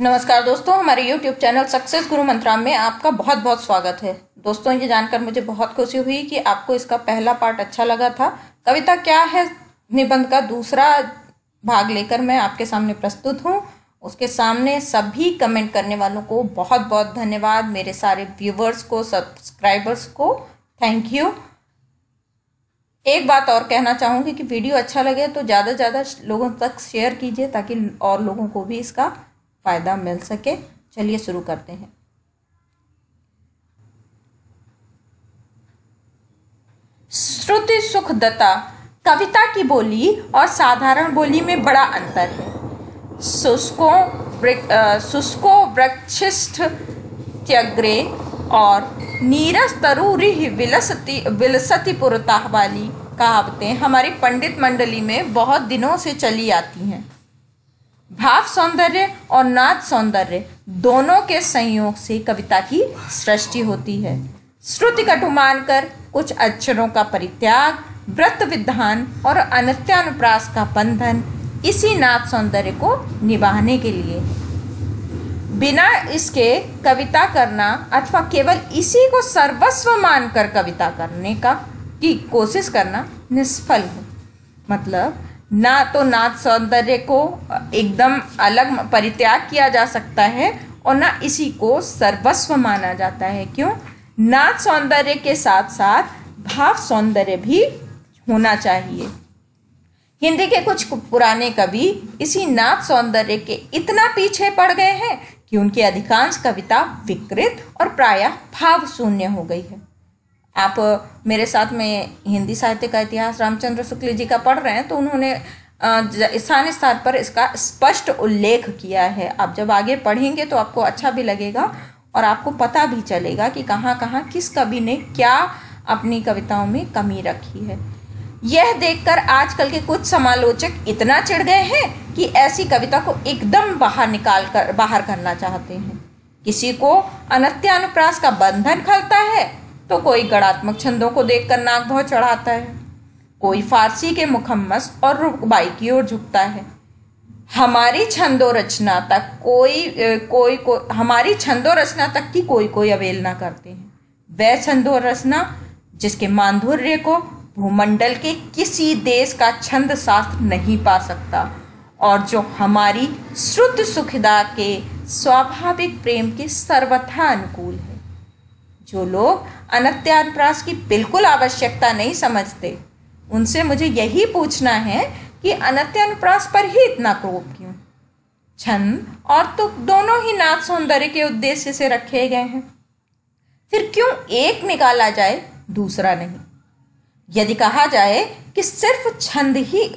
नमस्कार दोस्तों, हमारे YouTube चैनल सक्सेस गुरु मंत्रा में आपका बहुत बहुत स्वागत है। दोस्तों, ये जानकर मुझे बहुत खुशी हुई कि आपको इसका पहला पार्ट अच्छा लगा था। कविता क्या है निबंध का दूसरा भाग लेकर मैं आपके सामने प्रस्तुत हूँ। उसके सामने सभी कमेंट करने वालों को बहुत बहुत धन्यवाद। मेरे सारे व्यूवर्स को, सब्सक्राइबर्स को थैंक यू। एक बात और कहना चाहूँगी कि वीडियो अच्छा लगे तो ज़्यादा से ज़्यादा लोगों तक शेयर कीजिए ताकि और लोगों को भी इसका फ़ायदा मिल सके। चलिए शुरू करते हैं। श्रुति सुखदत्ता। कविता की बोली और साधारण बोली में बड़ा अंतर है। शुष्को वृक्षिष्ठ त्यग्रे और नीरस तरुरिह विलसति पुरताह वाली कहावतें हमारी पंडित मंडली में बहुत दिनों से चली आती हैं। भाव सौंदर्य और नाद सौंदर्य दोनों के संयोग से कविता की सृष्टि होती है। श्रुति कटु मानकर कुछ अक्षरों का परित्याग, व्रत विधान और अनित्यानुप्रास का बंधन इसी नाद सौंदर्य को निभाने के लिए। बिना इसके कविता करना अथवा केवल इसी को सर्वस्व मानकर कविता करने की कोशिश करना निष्फल है। मतलब ना तो नाद सौंदर्य को एकदम अलग परित्याग किया जा सकता है और ना इसी को सर्वस्व माना जाता है। क्यों? नाद सौंदर्य के साथ साथ भाव सौंदर्य भी होना चाहिए। हिंदी के कुछ पुराने कवि इसी नाद सौंदर्य के इतना पीछे पड़ गए हैं कि उनकी अधिकांश कविता विकृत और प्रायः भाव शून्य हो गई है। आप मेरे साथ में हिंदी साहित्य का इतिहास रामचंद्र शुक्ल जी का पढ़ रहे हैं तो उन्होंने स्थान स्थान पर इसका स्पष्ट उल्लेख किया है। आप जब आगे पढ़ेंगे तो आपको अच्छा भी लगेगा और आपको पता भी चलेगा कि कहाँ कहाँ किस कवि ने क्या अपनी कविताओं में कमी रखी है। यह देखकर आजकल के कुछ समालोचक इतना चिढ़ गए हैं कि ऐसी कविता को एकदम बाहर करना चाहते हैं। किसी को अनित्यानुप्रास का बंधन खलता है तो कोई गणात्मक छंदों को देखकर नाक भौं चढ़ाता है, कोई फारसी के मुखम्मस और रुबाई की ओर झुकता है। हमारी छंदो रचना तक की कोई अवहेलना करते हैं। वह छंदो रचना जिसके माधुर्य को भूमंडल के किसी देश का छंद शास्त्र नहीं पा सकता और जो हमारी शुद्ध सुखदा के स्वाभाविक प्रेम के सर्वथा अनुकूल है। जो लोग अनित्यानुप्रास की बिल्कुल आवश्यकता नहीं समझते उनसे मुझे यही पूछना है कि अनित्यानुप्रास पर ही इतना क्रोध क्यों? छंद और तुक दोनों ही नाद सौंदर्य के उद्देश्य से रखे गए हैं, फिर क्यों एक निकाला जाए दूसरा नहीं? यदि कहा जाए कि सिर्फ छंद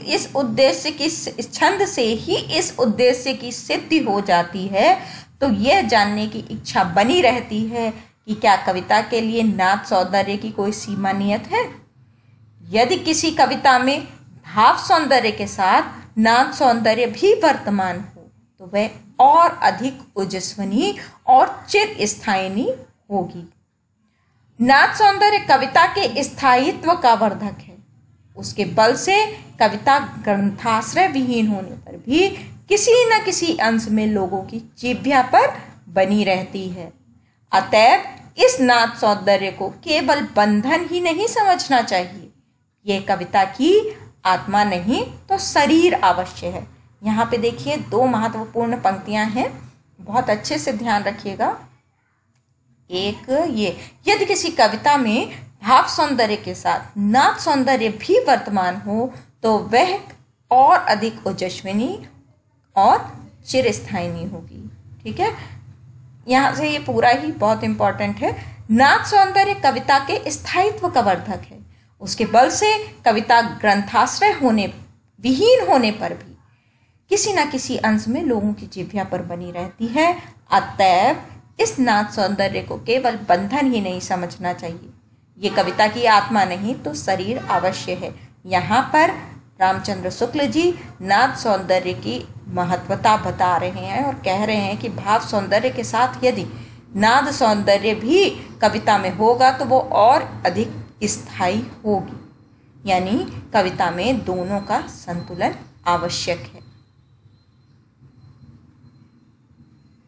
से ही इस उद्देश्य की सिद्धि हो जाती है तो यह जानने की इच्छा बनी रहती है कि क्या कविता के लिए नाद सौंदर्य की कोई सीमा नियत है? यदि किसी कविता में भाव सौंदर्य के साथ नाद सौंदर्य भी वर्तमान हो तो वह और अधिक ओजस्विनी और चिरस्थायिनी होगी। नाद सौंदर्य कविता के स्थायित्व का वर्धक है। उसके बल से कविता ग्रंथाश्रय विहीन होने पर भी किसी न किसी अंश में लोगों की जिह्वा पर बनी रहती है। अतएव इस नाद सौंदर्य को केवल बंधन ही नहीं समझना चाहिए। यह कविता की आत्मा नहीं तो शरीर अवश्य है। यहाँ पे देखिए दो महत्वपूर्ण पंक्तियां हैं, बहुत अच्छे से ध्यान रखिएगा। एक ये, यदि किसी कविता में भाव सौंदर्य के साथ नाद सौंदर्य भी वर्तमान हो तो वह और अधिक ओजस्विनी और चिरस्थायिनी होगी। ठीक है, यहाँ से ये पूरा ही बहुत इंपॉर्टेंट है। नाद सौंदर्य कविता के स्थायित्व का वर्धक है। उसके बल से कविता ग्रंथाश्रय विहीन होने पर भी किसी न किसी अंश में लोगों की जिह्वा पर बनी रहती है। अतएव इस नाद सौंदर्य को केवल बंधन ही नहीं समझना चाहिए। ये कविता की आत्मा नहीं तो शरीर अवश्य है। यहाँ पर रामचंद्र शुक्ल जी नाद सौंदर्य की महत्वता बता रहे हैं और कह रहे हैं कि भाव सौंदर्य के साथ यदि नाद सौंदर्य भी कविता में होगा तो वो और अधिक स्थायी होगी। यानी कविता में दोनों का संतुलन आवश्यक है।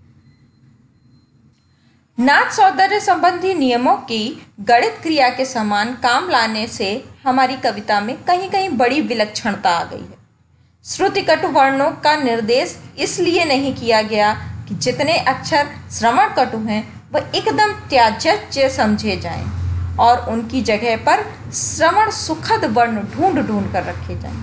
नाद सौंदर्य संबंधी नियमों की गणित क्रिया के समान काम लाने से हमारी कविता में कहीं कहीं बड़ी विलक्षणता आ गई है। श्रुति कटु वर्णों का निर्देश इसलिए नहीं किया गया कि जितने अक्षर श्रवण कटु हैं वह एकदम त्याज्य समझे जाएं और उनकी जगह पर श्रवण सुखद वर्ण ढूंढ ढूंढ कर रखे जाएं।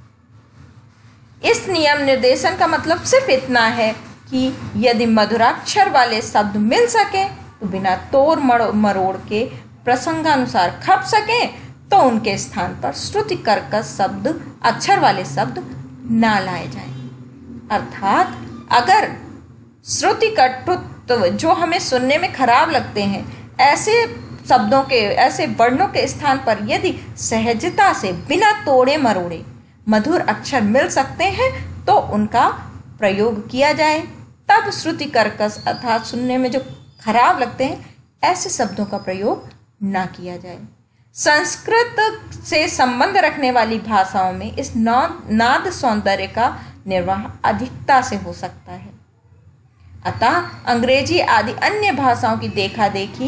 इस नियम निर्देशन का मतलब सिर्फ इतना है कि यदि मधुराक्षर वाले शब्द मिल सके तो बिना तोड़ मरोड़ के प्रसंगानुसार खप सके तो उनके स्थान पर श्रुति कर्कश शब्द अक्षर वाले शब्द ना लाए जाएं। अर्थात अगर श्रुति कटुत्व जो हमें सुनने में खराब लगते हैं ऐसे शब्दों के ऐसे वर्णों के स्थान पर यदि सहजता से बिना तोड़े मरोड़े मधुर अक्षर मिल सकते हैं तो उनका प्रयोग किया जाए। तब श्रुति कर्कश अर्थात सुनने में जो खराब लगते हैं ऐसे शब्दों का प्रयोग ना किया जाए। संस्कृत से संबंध रखने वाली भाषाओं में इस नाद सौंदर्य का निर्वाह अधिकता से हो सकता है। अतः अंग्रेजी आदि अन्य भाषाओं की देखा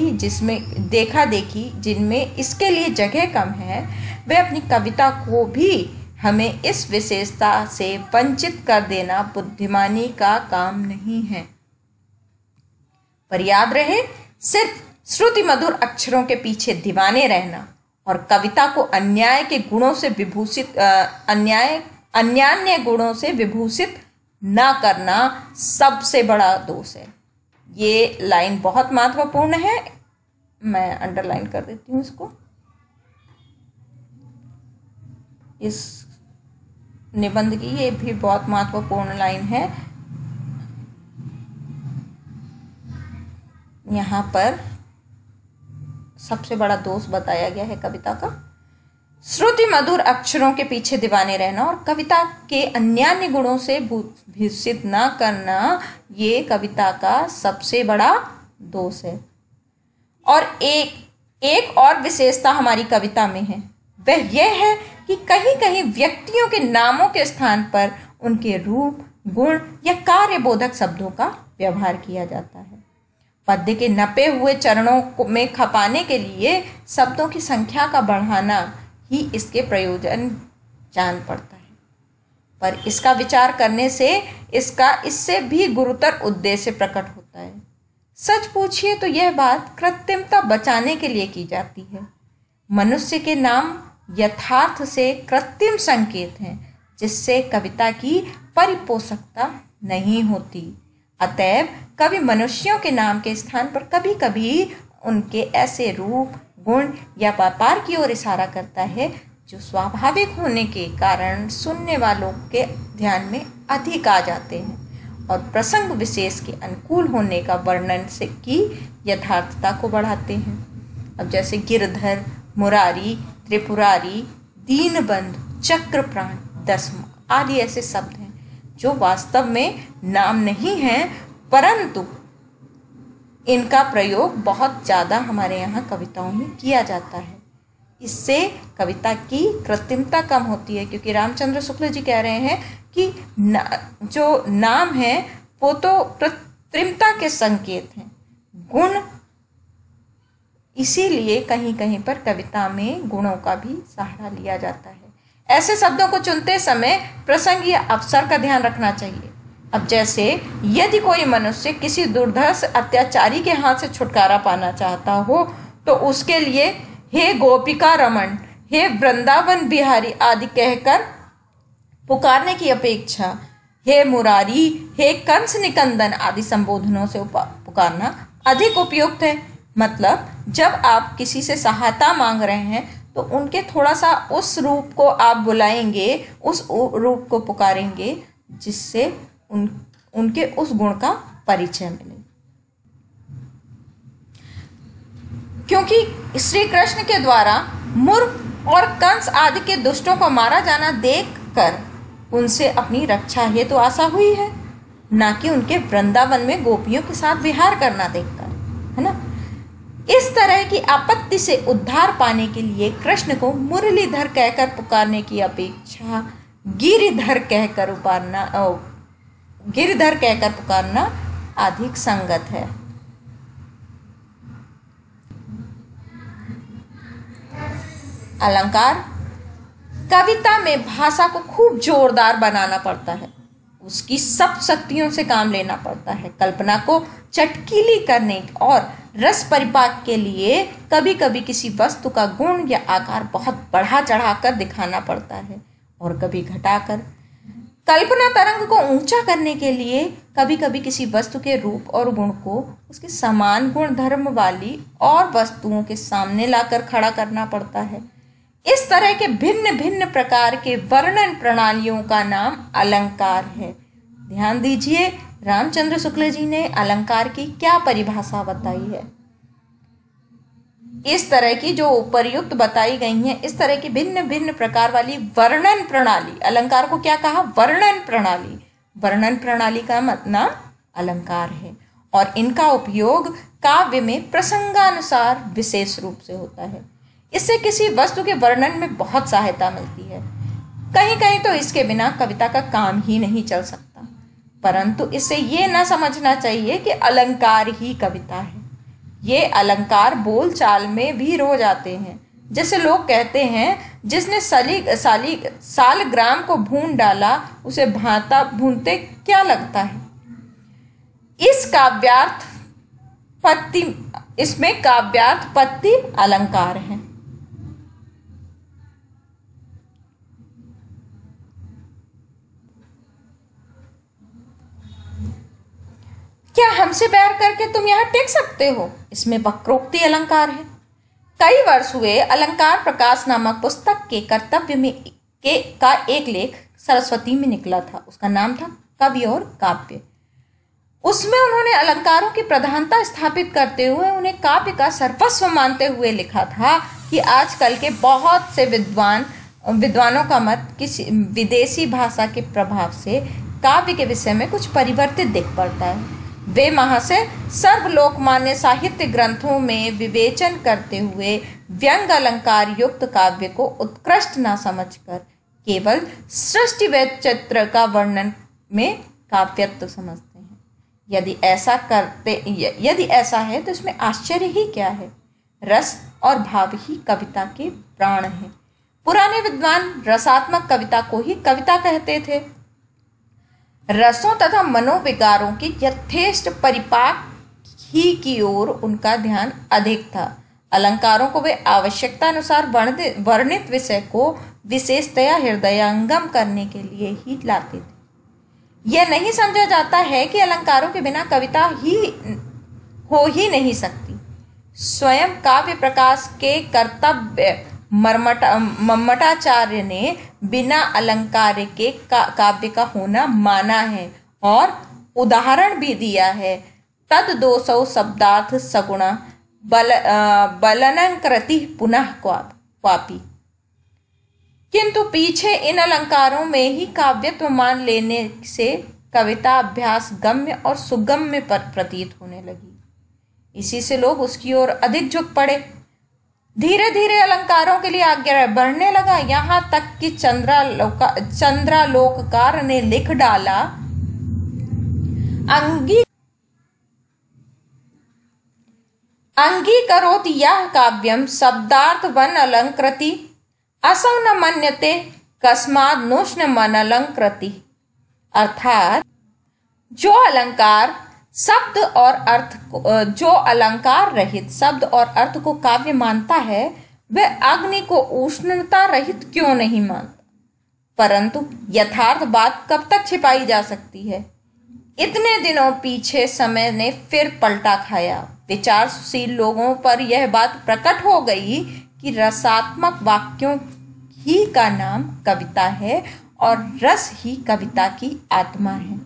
देखी जिनमें इसके लिए जगह कम है वे अपनी कविता को भी हमें इस विशेषता से वंचित कर देना बुद्धिमानी का काम नहीं है। पर याद रहे, सिर्फ श्रुति मधुर अक्षरों के पीछे दीवाने रहना और कविता को अन्यान्य गुणों से विभूषित ना करना सबसे बड़ा दोष है। ये लाइन बहुत महत्वपूर्ण है, मैं अंडरलाइन कर देती हूँ इसको। इस निबंध की ये भी बहुत महत्वपूर्ण लाइन है। यहाँ पर सबसे बड़ा दोष बताया गया है कविता का, श्रुति मधुर अक्षरों के पीछे दीवाने रहना और कविता के अन्यान्य गुणों से भूषित ना करना, ये कविता का सबसे बड़ा दोष है। और एक और विशेषता हमारी कविता में है, वह यह है कि कहीं कहीं व्यक्तियों के नामों के स्थान पर उनके रूप, गुण या कार्यबोधक शब्दों का व्यवहार किया जाता है। पद्य के नपे हुए चरणों में खपाने के लिए शब्दों की संख्या का बढ़ाना ही इसके प्रयोजन जान पड़ता है। पर इसका विचार करने से इससे भी गुरुतर उद्देश्य प्रकट होता है। सच पूछिए तो यह बात कृत्रिमता बचाने के लिए की जाती है। मनुष्य के नाम यथार्थ से कृत्रिम संकेत हैं, जिससे कविता की परिपोषकता नहीं होती। अतएव कवि मनुष्यों के नाम के स्थान पर कभी कभी उनके ऐसे रूप, गुण या व्यापार की ओर इशारा करता है जो स्वाभाविक होने के कारण सुनने वालों के ध्यान में अधिक आ जाते हैं और प्रसंग विशेष के अनुकूल होने का वर्णन से की यथार्थता को बढ़ाते हैं। अब जैसे गिरधर, मुरारी, त्रिपुरारी, दीनबंधु, चक्रप्राण, दशमुख आदि ऐसे शब्द हैं जो वास्तव में नाम नहीं हैं, परंतु इनका प्रयोग बहुत ज़्यादा हमारे यहाँ कविताओं में किया जाता है। इससे कविता की कृत्रिमता कम होती है, क्योंकि रामचंद्र शुक्ल जी कह रहे हैं कि जो नाम है वो तो कृत्रिमता के संकेत हैं, गुण, इसीलिए कहीं कहीं पर कविता में गुणों का भी सहारा लिया जाता है। ऐसे शब्दों को चुनते समय प्रसंग या अवसर का ध्यान रखना चाहिए। अब जैसे यदि कोई मनुष्य किसी दुर्धर्ष अत्याचारी के हाथ से छुटकारा पाना चाहता हो तो उसके लिए हे गोपिका रमण, हे वृंदावन बिहारी आदि कहकर पुकारने की अपेक्षा हे मुरारी, हे कंस निकंदन आदि संबोधनों से पुकारना अधिक उपयुक्त है। मतलब जब आप किसी से सहायता मांग रहे हैं तो उनके थोड़ा सा उस रूप को आप बुलाएंगे, उस रूप को पुकारेंगे जिससे उनके उस गुण का परिचय मिले। क्योंकि श्री कृष्ण के द्वारा मूर्ख और कंस आदि के दुष्टों को मारा जाना देखकर उनसे अपनी रक्षा हेतु तो आशा हुई है, ना कि उनके वृंदावन में गोपियों के साथ विहार करना देखकर, है ना। इस तरह की आपत्ति से उद्धार पाने के लिए कृष्ण को मुरलीधर कहकर पुकारने की अपेक्षा गिरिधर कहकर पुकारना अधिक संगत है। अलंकार कविता में भाषा को खूब जोरदार बनाना पड़ता है, उसकी सब शक्तियों से काम लेना पड़ता है। कल्पना को चटकीली करने और रस परिपाक के लिए कभी कभी किसी वस्तु का गुण या आकार बहुत बढ़ा चढ़ाकर दिखाना पड़ता है और कभी घटाकर। कल्पना तरंग को ऊंचा करने के लिए कभी कभी किसी वस्तु के रूप और गुण को उसके समान गुण धर्म वाली और वस्तुओं के सामने लाकर खड़ा करना पड़ता है। इस तरह के भिन्न भिन्न प्रकार के वर्णन प्रणालियों का नाम अलंकार है। ध्यान दीजिए, रामचंद्र शुक्ल जी ने अलंकार की क्या परिभाषा बताई है। इस तरह की जो उपर्युक्त बताई गई हैं, इस तरह की भिन्न भिन्न प्रकार वाली वर्णन प्रणाली, अलंकार को क्या कहा? वर्णन प्रणाली। वर्णन प्रणाली का नाम अलंकार है और इनका उपयोग काव्य में प्रसंगानुसार विशेष रूप से होता है। इससे किसी वस्तु के वर्णन में बहुत सहायता मिलती है। कहीं कहीं तो इसके बिना कविता का काम ही नहीं चल सकता। परंतु इससे ये ना समझना चाहिए कि अलंकार ही कविता है। ये अलंकार बोल चाल में भी रो जाते हैं। जैसे लोग कहते हैं, जिसने सालग्राम को भून डाला उसे भांता भूनते क्या लगता है। इसमें काव्यार्थ पत्ति अलंकार है। क्या हमसे बैर करके तुम यहाँ टेक सकते हो, इसमें वक्रोक्ति अलंकार है। कई वर्ष हुए अलंकार प्रकाश नामक पुस्तक के कर्तव्य में का एक लेख सरस्वती में निकला था। उसका नाम था कवि और काव्य। उसमें उन्होंने अलंकारों की प्रधानता स्थापित करते हुए उन्हें काव्य का सर्वस्व मानते हुए लिखा था कि आजकल के बहुत से विद्वानों का मत किसी विदेशी भाषा के प्रभाव से काव्य के विषय में कुछ परिवर्तित दिख पड़ता है। वे वहाँ से सर्वलोकमान्य साहित्य ग्रंथों में विवेचन करते हुए व्यंग अलंकार युक्त काव्य को उत्कृष्ट न समझकर केवल सृष्टि वैचित्र का वर्णन में काव्यत्व समझते हैं। यदि ऐसा है तो इसमें आश्चर्य ही क्या है। रस और भाव ही कविता के प्राण हैं। पुराने विद्वान रसात्मक कविता को ही कविता कहते थे। रसों तथा मनोविकारों की यथेष्ट परिपाक ही की ओर उनका ध्यान अधिक था। अलंकारों को वे आवश्यकता अनुसार वर्णित विषय को विशेषतया हृदयंगम करने के लिए ही लाते थे। यह नहीं समझा जाता है कि अलंकारों के बिना कविता हो ही नहीं सकती। स्वयं काव्य प्रकाश के कर्तव्य मम्मटाचार्य ने बिना अलंकार के काव्य का होना माना है और उदाहरण भी दिया है। तद 200 शब्दार्थ सगुणा बलनंकृति पुनः क्वापि। किंतु पीछे इन अलंकारों में ही काव्यत्व मान लेने से कविता अभ्यास गम्य और सुगम्य प्रतीत होने लगी। इसी से लोग उसकी ओर अधिक झुक पड़े। धीरे धीरे अलंकारों के लिए आज्ञा बढ़ने लगा, यहाँ तक कि चंद्रालोककार ने लिख डाला, अंगीकरोति यः काव्यम शब्दार्थ वन अलंकृति असौ न मन्यते कस्माद् नोष्ण मन अलंकृति। अर्थात जो अलंकार रहित शब्द और अर्थ को काव्य मानता है वह अग्नि को उष्णता रहित क्यों नहीं मानता। परंतु यथार्थ बात कब तक छिपाई जा सकती है। इतने दिनों पीछे समय ने फिर पलटा खाया। विचारशील लोगों पर यह बात प्रकट हो गई कि रसात्मक वाक्यों ही का नाम कविता है और रस ही कविता की आत्मा है।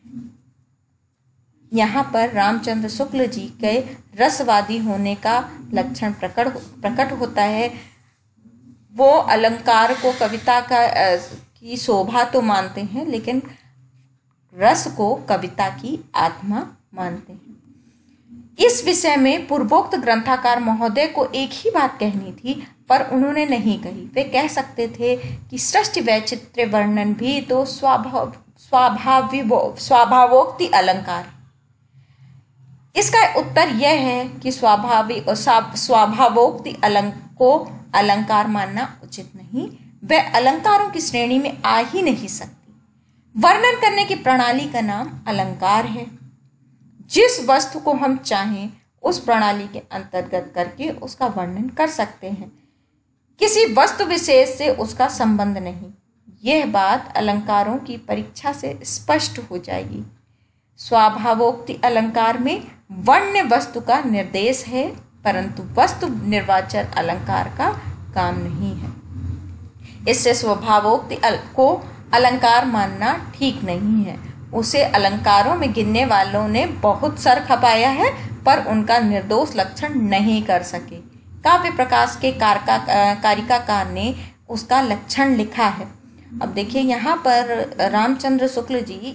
यहाँ पर रामचंद्र शुक्ल जी के रसवादी होने का लक्षण प्रकट होता है। वो अलंकार को कविता की शोभा तो मानते हैं, लेकिन रस को कविता की आत्मा मानते हैं। इस विषय में पूर्वोक्त ग्रंथकार महोदय को एक ही बात कहनी थी, पर उन्होंने नहीं कही। वे कह सकते थे कि सृष्टि वैचित्र्य वर्णन भी तो स्वभावोक्ति अलंकार। इसका उत्तर यह है कि स्वभावोक्ति को अलंकार मानना उचित नहीं, वह अलंकारों की श्रेणी में आ ही नहीं सकती। वर्णन करने की प्रणाली का नाम अलंकार है। जिस वस्तु को हम चाहें उस प्रणाली के अंतर्गत करके उसका वर्णन कर सकते हैं, किसी वस्तु विशेष से उसका संबंध नहीं। यह बात अलंकारों की परीक्षा से स्पष्ट हो जाएगी। स्वभावोक्ति अलंकार में वर्ण वस्तु का निर्देश है, परंतु वस्तु निर्वाचन अलंकार का काम नहीं है। इससे स्वभावोक्ति को अलंकार मानना ठीक नहीं है। उसे अलंकारों में गिनने वालों ने बहुत सर खपाया है, पर उनका निर्दोष लक्षण नहीं कर सके। काव्य प्रकाश के कारिकाकार ने उसका लक्षण लिखा है। अब देखिए, यहाँ पर रामचंद्र शुक्ल जी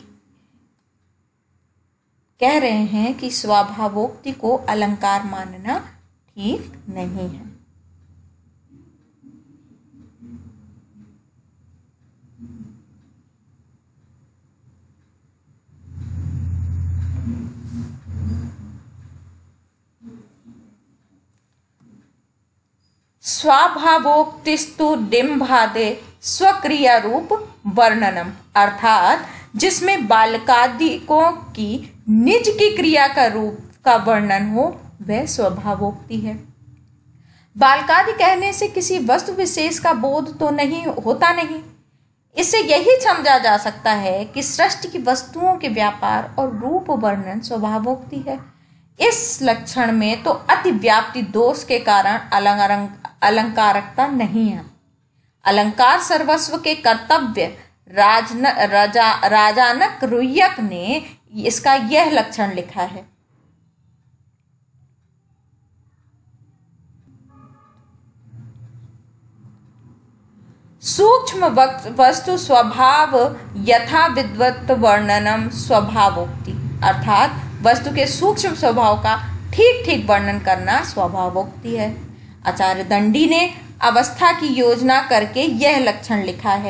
कह रहे हैं कि स्वभावोक्ति को अलंकार मानना ठीक नहीं है। स्वभावोक्तिस्तु डिम्बादे स्वक्रिया रूप वर्णनम, अर्थात जिसमें बालकादिकों की निज की क्रिया का रूप का वर्णन हो वह स्वभावोक्ति है। बालकादि कहने से किसी वस्तु विशेष का बोध तो नहीं होता नहीं। इससे यही समझा जा सकता है कि सृष्टि की वस्तुओं के व्यापार और रूप वर्णन स्वभावोक्ति है। इस लक्षण में तो अतिव्याप्ति दोष के कारण अलंकारकता नहीं है। अलंकार सर्वस्व के कर्तव्य राजानक रुय्यक ने इसका यह लक्षण लिखा है। सूक्ष्म वस्तु स्वभाव यथा विद्वत वर्णनम स्वभावोक्ति, अर्थात वस्तु के सूक्ष्म स्वभाव का ठीक ठीक वर्णन करना स्वभावोक्ति है। आचार्य दंडी ने अवस्था की योजना करके यह लक्षण लिखा है।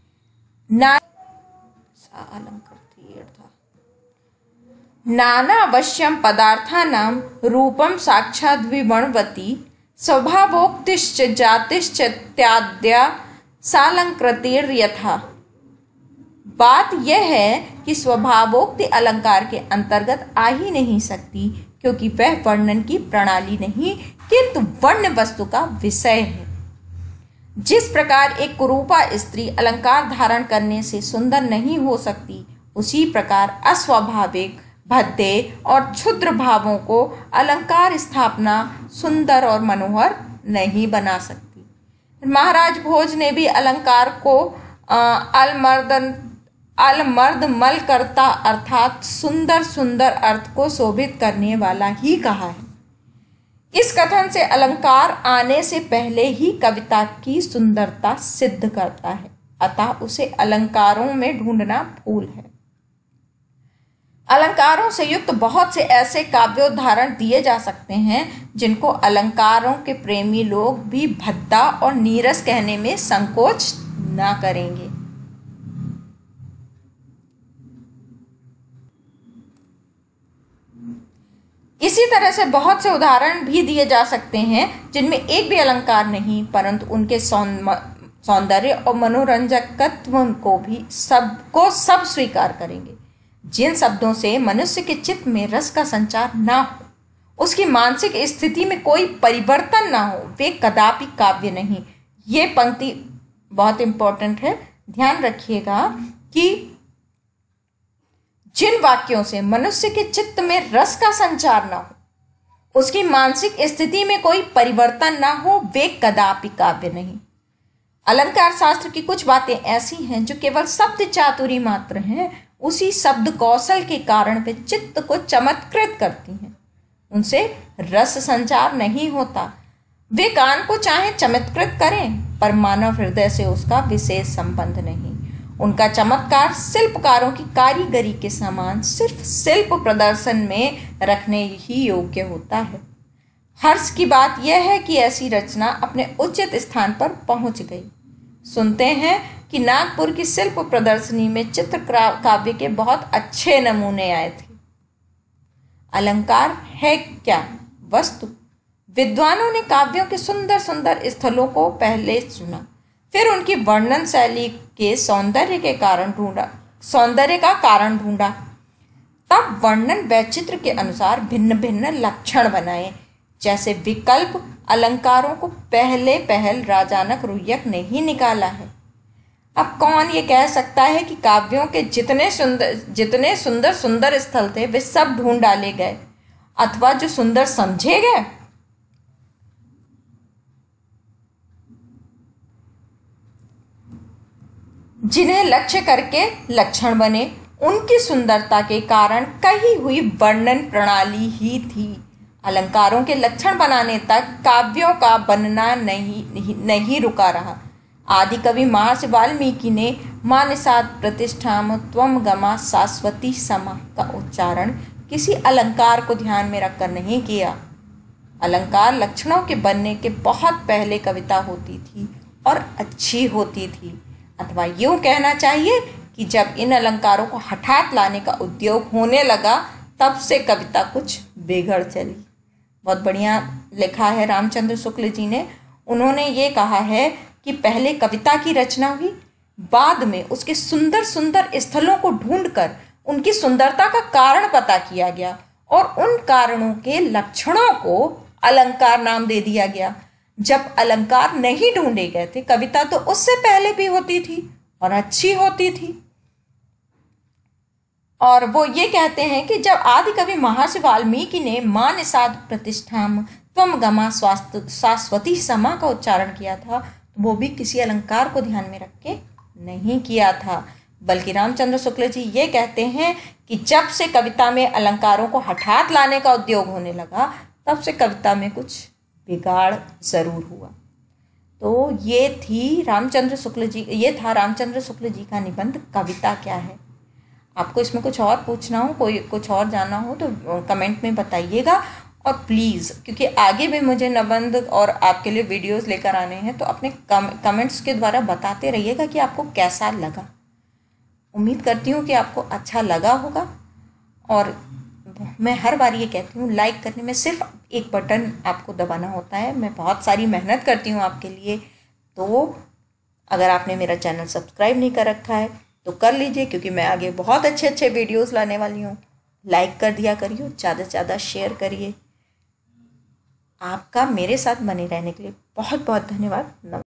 नानावश्यम पदार्थानां रूपम साक्षात् विवर्णवती स्वभावोक्तिश्च जातिश्च त्याद्या सालंकृतिर यथा। बात यह है कि स्वभावोक्ति अलंकार के अंतर्गत आ ही नहीं सकती, क्योंकि वह वर्णन की प्रणाली नहीं किंतु वर्ण वस्तु का विषय है। जिस प्रकार एक कुरूपा स्त्री अलंकार धारण करने से सुंदर नहीं हो सकती, उसी प्रकार अस्वाभाविक, भद्दे और क्षुद्र भावों को अलंकार स्थापना सुंदर और मनोहर नहीं बना सकती। महाराज भोज ने भी अलंकार को अलमर्द मल करता, अर्थात सुंदर सुंदर अर्थ को शोभित करने वाला ही कहा है। इस कथन से अलंकार आने से पहले ही कविता की सुंदरता सिद्ध करता है, अतः उसे अलंकारों में ढूंढना भूल है। अलंकारों से युक्त बहुत से ऐसे काव्योदाहरण दिए जा सकते हैं जिनको अलंकारों के प्रेमी लोग भी भद्दा और नीरस कहने में संकोच न करेंगे। इसी तरह से बहुत से उदाहरण भी दिए जा सकते हैं जिनमें एक भी अलंकार नहीं, परंतु उनके सौंदर्य और मनोरंजकत्व को सब स्वीकार करेंगे। जिन शब्दों से मनुष्य के चित्त में रस का संचार ना हो, उसकी मानसिक स्थिति में कोई परिवर्तन ना हो, वे कदापि काव्य नहीं। ये पंक्ति बहुत इंपॉर्टेंट है, ध्यान रखिएगा कि जिन वाक्यों से मनुष्य के चित्त में रस का संचार ना हो, उसकी मानसिक स्थिति में कोई परिवर्तन ना हो, वे कदापि काव्य नहीं। अलंकार शास्त्र की कुछ बातें ऐसी हैं जो केवल शब्द चातुरी मात्र हैं, उसी शब्द कौशल के कारण वे चित्त को चमत्कृत करती हैं, उनसे रस संचार नहीं होता। वे कान को चाहे चमत्कृत करें, पर मानव हृदय से उसका विशेष संबंध नहीं। उनका चमत्कार शिल्पकारों की कारीगरी के समान सिर्फ शिल्प प्रदर्शन में रखने ही योग्य होता है। हर्ष की बात यह है कि ऐसी रचना अपने उचित स्थान पर पहुंच गई। सुनते हैं कि नागपुर की शिल्प प्रदर्शनी में चित्र काव्य के बहुत अच्छे नमूने आए थे। अलंकार है क्या? वस्तु। विद्वानों ने काव्यों के सुंदर सुंदर स्थलों को पहले चुना, फिर उनकी वर्णन शैली के सौंदर्य का कारण ढूंढा, तब वर्णन वैचित्र के अनुसार भिन्न भिन्न लक्षण बनाए। जैसे विकल्प अलंकारों को पहल राजानक रुय्यक ने ही निकाला है। अब कौन ये कह सकता है कि काव्यों के जितने सुंदर स्थल थे वे सब ढूंढ डाले गए, अथवा जो सुंदर समझे गए? जिन्हें लक्ष्य करके लक्षण बने, उनकी सुंदरता के कारण कही हुई वर्णन प्रणाली ही थी। अलंकारों के लक्षण बनाने तक काव्यों का बनना नहीं रुका रहा। आदि कवि महर्षि वाल्मीकि ने मानसाद प्रतिष्ठाम त्वम गमा शाश्वती समा का उच्चारण किसी अलंकार को ध्यान में रखकर नहीं किया। अलंकार लक्षणों के बनने के बहुत पहले कविता होती थी और अच्छी होती थी, अथवा यूँ कहना चाहिए कि जब इन अलंकारों को हठात लाने का उद्योग होने लगा तब से कविता कुछ बिगड़ चली। बहुत बढ़िया लिखा है रामचंद्र शुक्ल जी ने। उन्होंने ये कहा है कि पहले कविता की रचना हुई, बाद में उसके सुंदर सुंदर स्थलों को ढूंढकर उनकी सुंदरता का कारण पता किया गया और उन कारणों के लक्षणों को अलंकार नाम दे दिया गया। जब अलंकार नहीं ढूंढे गए थे, कविता तो उससे पहले भी होती थी और अच्छी होती थी। और वो ये कहते हैं कि जब आदि कवि महर्षि वाल्मीकि ने मां निषाद प्रतिष्ठाम त्वम गमा शाश्वती समा का उच्चारण किया था, तो वो भी किसी अलंकार को ध्यान में रख के नहीं किया था, बल्कि रामचंद्र शुक्ल जी ये कहते हैं कि जब से कविता में अलंकारों को हठात लाने का उद्योग होने लगा तब से कविता में कुछ बिगाड़ जरूर हुआ। तो ये था रामचंद्र शुक्ल जी का निबंध कविता क्या है। आपको इसमें कुछ और पूछना हो, कोई कुछ और जानना हो तो कमेंट में बताइएगा। और प्लीज़, क्योंकि आगे भी मुझे निबंध और आपके लिए वीडियोस लेकर आने हैं, तो अपने कमेंट्स के द्वारा बताते रहिएगा कि आपको कैसा लगा। उम्मीद करती हूँ कि आपको अच्छा लगा होगा। और मैं हर बार ये कहती हूँ, लाइक करने में सिर्फ एक बटन आपको दबाना होता है। मैं बहुत सारी मेहनत करती हूँ आपके लिए, तो अगर आपने मेरा चैनल सब्सक्राइब नहीं कर रखा है तो कर लीजिए, क्योंकि मैं आगे बहुत अच्छे वीडियोस लाने वाली हूँ। लाइक कर दिया करिए, ज़्यादा से ज़्यादा शेयर करिए। आपका मेरे साथ बने रहने के लिए बहुत बहुत धन्यवाद।